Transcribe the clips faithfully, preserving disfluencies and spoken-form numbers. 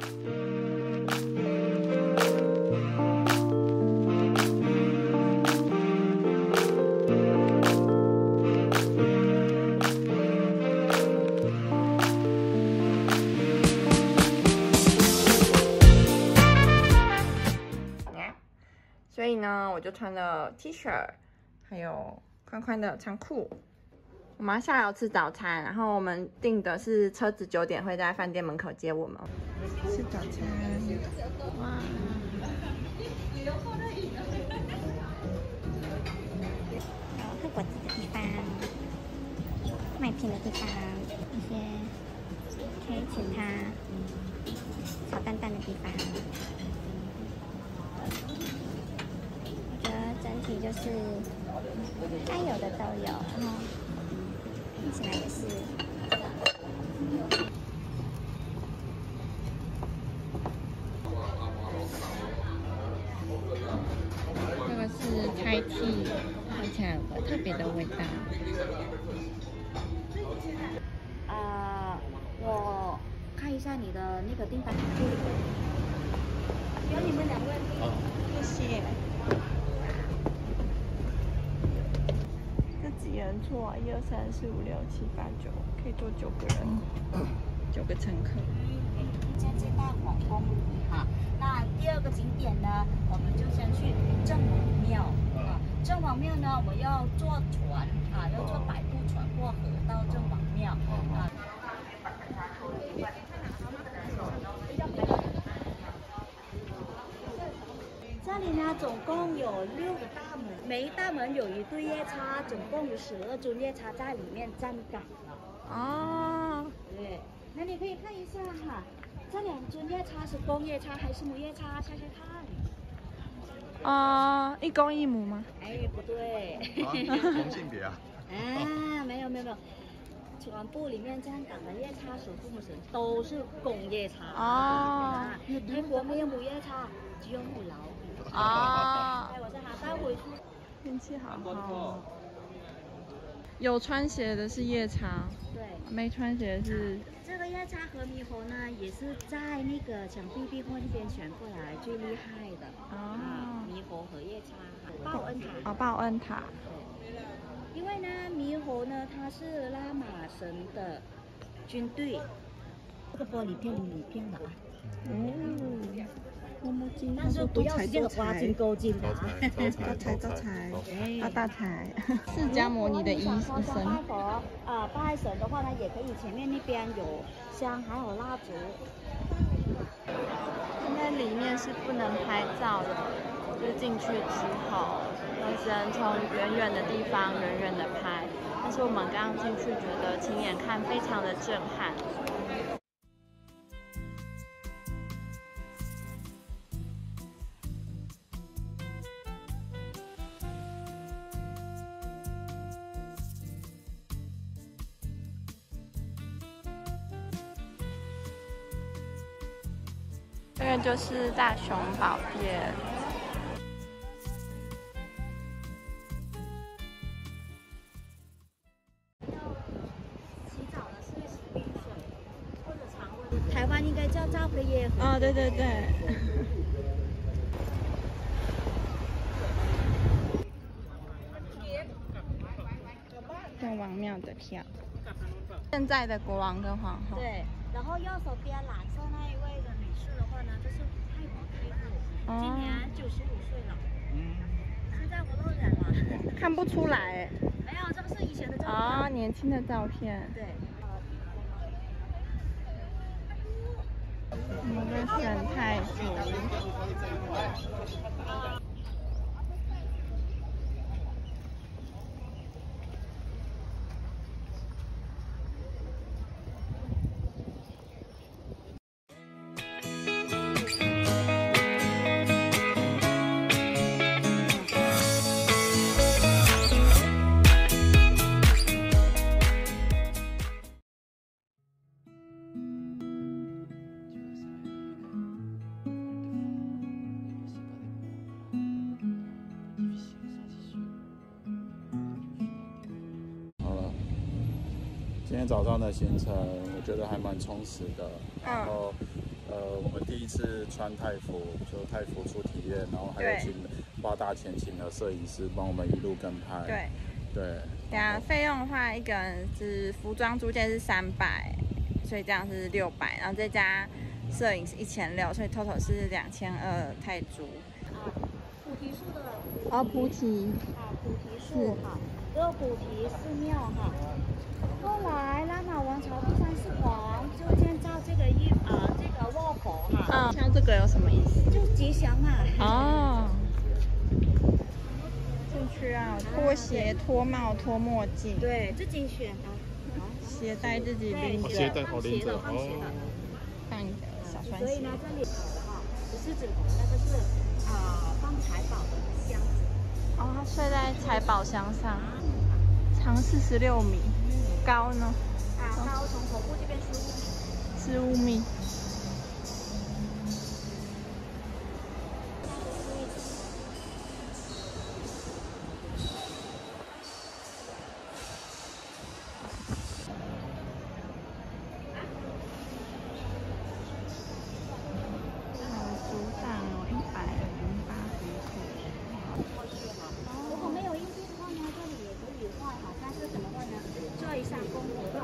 所以呢，我就穿了 T 恤，还有宽宽的长裤。我们要下楼吃早餐，然后我们订的是车子九点会在饭店门口接我们。吃早餐，哇！ 有喝果汁的地方，卖品的地方，一些可以请他炒蛋蛋的地方。我觉得整体就是该有的都有，然后看起来也是。 这个是开替，喝起来有个特别的味道。 呃，我看一下你的那个订单。有你们两位。 谢谢。这几人坐啊？一二三四五六七八九，可以坐九个人，九个乘客。 先接待皇宫哈。那第二个景点呢，我们就先去郑王庙啊。郑王庙呢，我们要坐船啊，要坐摆渡船过河到郑王庙啊。这里呢，总共有六个大门，每一大门有一对夜叉，总共有十二尊夜叉在里面站岗了。 哦， 对，那你可以看一下哈，这两尊夜叉是公夜叉还是母夜叉？猜猜看。 啊、呃，一公一母吗？ 哎，不对。 同性别啊？ 啊，没有没有没有，船部里面站岗的夜叉守护神都是公夜叉。 哦。 美国没有母夜叉，只有母老虎。 哦。 哎，我再把它回去。 天气好好。有穿鞋的是夜叉。 对。 没穿鞋的是。 这个夜叉和猕猴呢，也是在那个墙壁壁画那边选过来最厉害的。哦。猕猴和夜叉，报恩塔。 哦，报恩塔。 对。因为呢，猕猴呢，它是拉玛神的军队。这个玻璃片里片的啊。 嗯。摸摸金， 但是不要直接的花金勾金的啊！ 招财招财，发大财！释迦牟尼的衣身。 拜佛啊，拜神的话呢，也可以前面那边有香，还有蜡烛。 现在里面是不能拍照的，就是进去之后，我只能从远远的地方远远的拍。但是我们刚刚进去，觉得亲眼看非常的震撼。这个就是大雄宝殿。 洗澡的是洗冰水或者常温，台湾应该叫赵飞叶。 哦，对对对。国王庙的票，现在的国王跟皇后。 对，然后右手边蓝色那一位的女士的话呢，就是太皇太后，今年九十五岁了。嗯。现在不露脸了。 看不出来。 没有，这个是以前的照片。 啊、哦，年轻的照片。 对。 我们在选太子。 今天早上的行程我觉得还蛮充实的，然后呃我们第一次穿泰服，就泰服初体验，然后还有请八大前请的摄影师帮我们一路跟拍。 对对。 对啊，费用的话，一个人是服装租借是三百，所以这样是六百，然后再加摄影是一千六，所以 total 是两千二泰铢。 啊，菩提树的哦，菩提。 啊，菩提树哈，这个菩提寺庙哈。后来拉玛王朝第三世皇就建造这个一啊这个卧佛哈。 嗯，像这个有什么意思？ 就吉祥嘛。 哦。进去啊，拖鞋、脱帽、脱墨镜。 对，自己选啊。 鞋带自己拎着。 鞋带好拎着哦。 放你的小穿鞋。 所以呢，这里哈不是指头，那个是啊放财宝的箱子。 哦，它睡在财宝箱上，长四十六米。高呢？ 啊，高从头部这边十五米。 十五米。好主档哦，一百零八十克。 过去哈，如果没有硬币的话呢，这里也可以换哈，但是怎么换呢？做一下功德。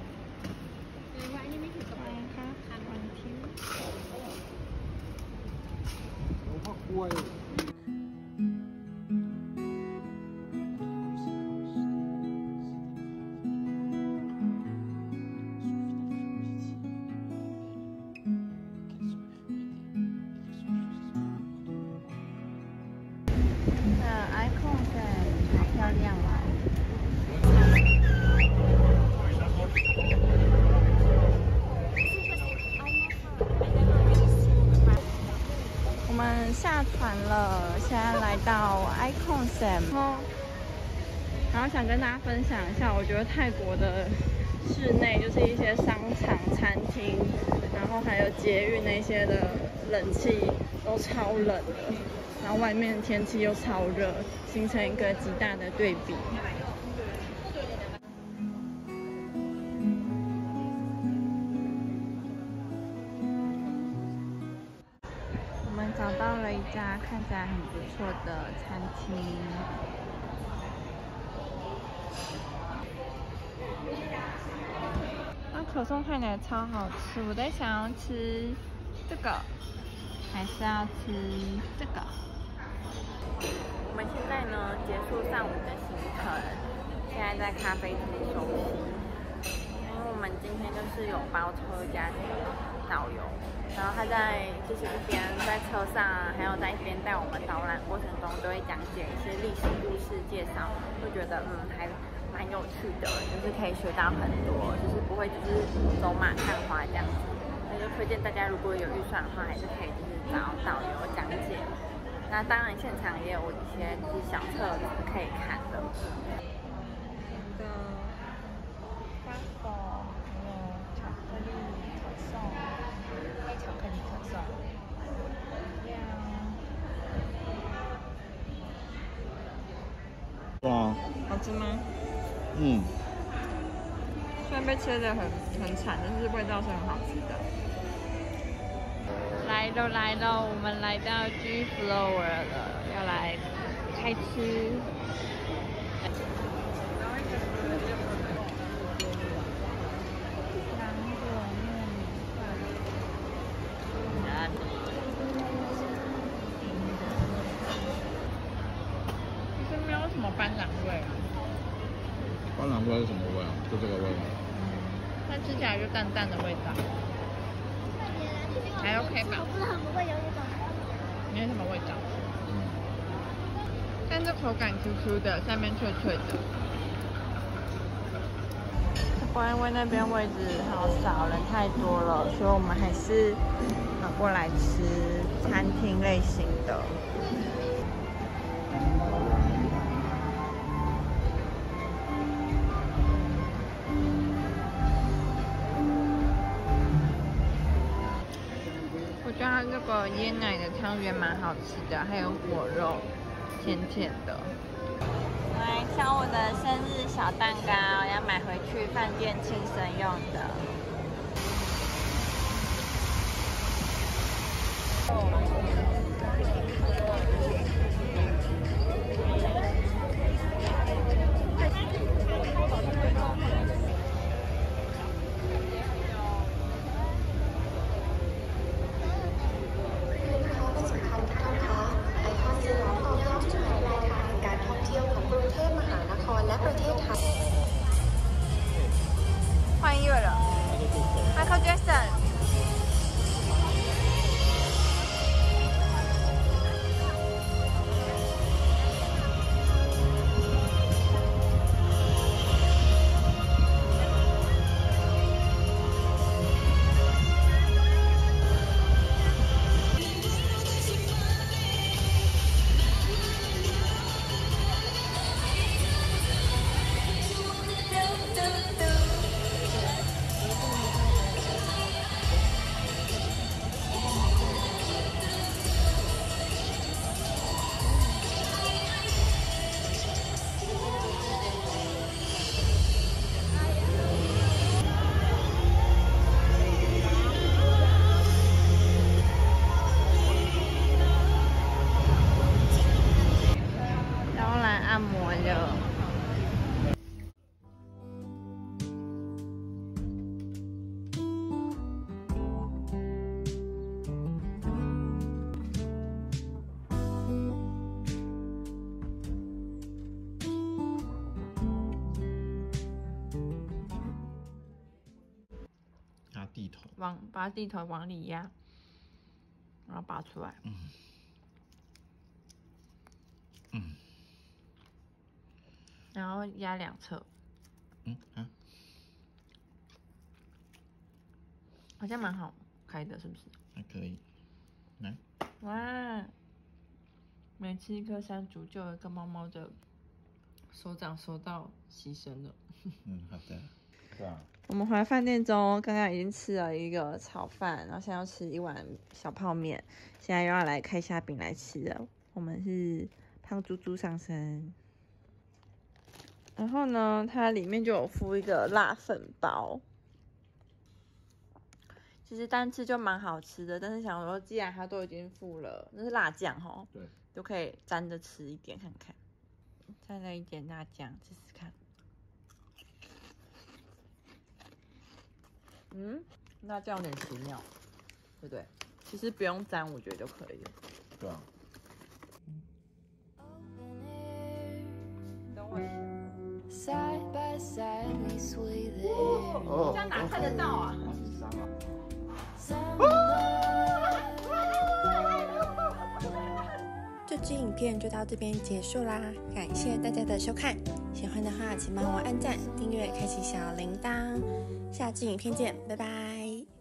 我们下船了，现在来到 Icon Sam， 然后想跟大家分享一下，我觉得泰国的室内就是一些商场、餐厅，然后还有捷运那些的冷气都超冷的，然后外面天气又超热，形成一个极大的对比。找到了一家看起来很不错的餐厅，那可颂看起来超好吃，我在想要吃这个，还是要吃这个。我们现在呢结束上午的行程，现在在咖啡厅休息，因为我们今天就是有包车加导游。然后他在就是一边在车上啊，还有在一边带我们导览过程中，都会讲解一些历史故事介绍，会觉得嗯还蛮有趣的，就是可以学到很多，就是不会只是走马看花这样子。那就推荐大家如果有预算的话，还是可以就是找导游讲解。那当然现场也有一些就是小册子可以看的。的花果还有巧克力可颂。巧克力可颂， 哇， 好吃吗？ 嗯， 虽然被切得很很惨，但是味道是很好吃的。来喽来喽，我们来到 G Flower 了，要来开吃。什么斑斓味啊？ 斑斓味是什么味啊？就这个味吗？ 它吃起来就淡淡的味道，还 OK 吧？没什么味道，嗯，但这口感 Q Q 的，下面脆脆的。不然因为那边位置好少，人太多了，所以我们还是跑过来吃餐厅类型的。我觉得它这个椰奶的汤圆蛮好吃的，还有果肉，甜甜的。来挑我的生日小蛋糕，要买回去饭店庆生用的。 换音乐了 ，Michael Jackson。按摩了。 拿地头， 往把地头往里压，然后拔出来。 嗯。嗯。 然后压两侧， 嗯啊， 好像蛮好开的，是不是？ 还可以，来， 哇！每吃一颗山竹，就有一个猫猫的手掌收到牺牲了。 嗯，好的，对啊。 我们回来饭店中，刚刚已经吃了一个炒饭，然后现在要吃一碗小泡面，现在又要来开虾饼来吃了。我们是胖猪猪上身。然后呢，它里面就有附一个辣粉包，其实单吃就蛮好吃的，但是想说，既然它都已经附了，那是辣酱齁， 对， 就可以沾着吃一点看看，再来一点辣酱试试看。嗯，辣酱有点奇妙，对不对？其实不用沾，我觉得就可以了。 对啊。 等我一下。 Side by side, we sway there. 哦，这样哪看得到啊？ 这支影片就到这边结束啦，感谢大家的收看。喜欢的话，请帮我按赞、订阅、开启小铃铛。下支影片见，拜拜。